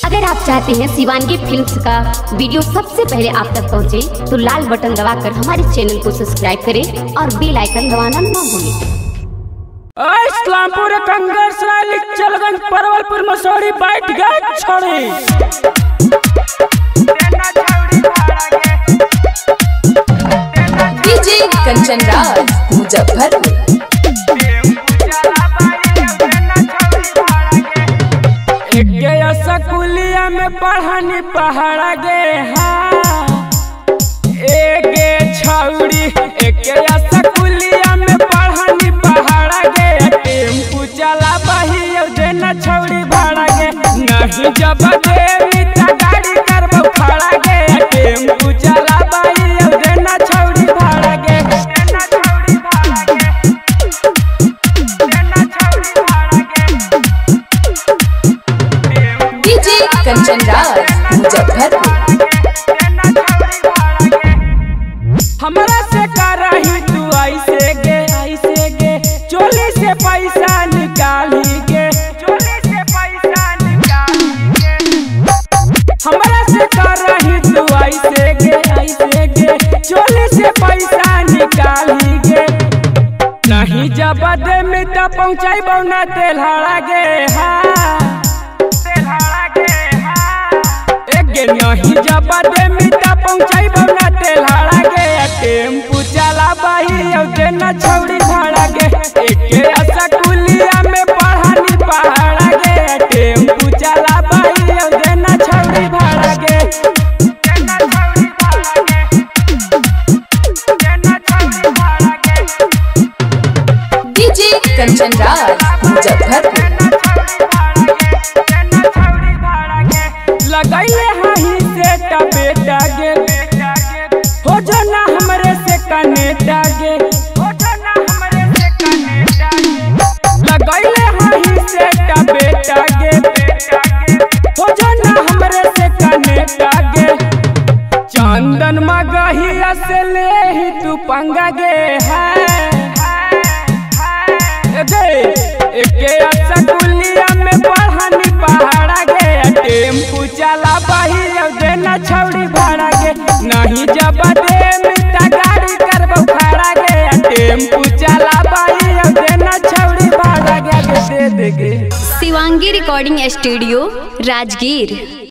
अगर आप चाहते हैं शिवांगी फिल्म्स का वीडियो सबसे पहले आप तक पहुंचे, तो लाल बटन दबाकर हमारे चैनल को सब्सक्राइब करें और बेल आइकन दबाना न भूलें। इस्लामपुर कंगरसराय चलगंज परवलपुर मसौरी बैठ गए छोड़ी डीजे कंचन राज मुजफ्फरपुर। स्कूलिया में पढ़ानी पहाड़ा गे एक छौड़ी एक स्कूलिया में पढ़ानी पहाड़ा गे टेम्पू चला बही देना छौड़ी भाड़ा गे नहीं जब दे गाड़ी करबो खड़ा गे टेम्पू चला बही देना छौड़ी भाड़ा गे डीजे कंचन राज मुजफ्फरपुर। हमरा से करही तू ऐसे गे चोली से पैसा निकाली गे हमरा से करही तू ऐसे गे चोली से पैसा निकाली गे नहीं जब दे में त पहुँचाइबो ना तेलहरा गे नहीं जब दे में त पहुँचाइबो ना तेलहरा गे टेम्पू चला बही देना छौड़ी भाड़ा गे एक स्कूलिया में पढ़ानी पहाड़ा गे टेम्पू चला बही देना छौड़ी भाड़ा गे डीजे कंचन राज मुजफ्फरपुर। लगैले हही से बेटा गे हो जो ना हमरे से कनेटा गे लगैले हही से बेटा गे हो जो ना हमरे से कनेटा गे चंदन मगहिया से ले ही तू पंगा गे एक स्कूलिया में पढ़ानी पहाड़ा गे टेम्पू चला बही देना छौड़ी भाड़ा गे नहीं जब दे गाड़ी करबो खड़ा गे टेम्पू चला बही देना छौड़ी भाड़ा गे दे गे। Shivangi recording studio Rajgir.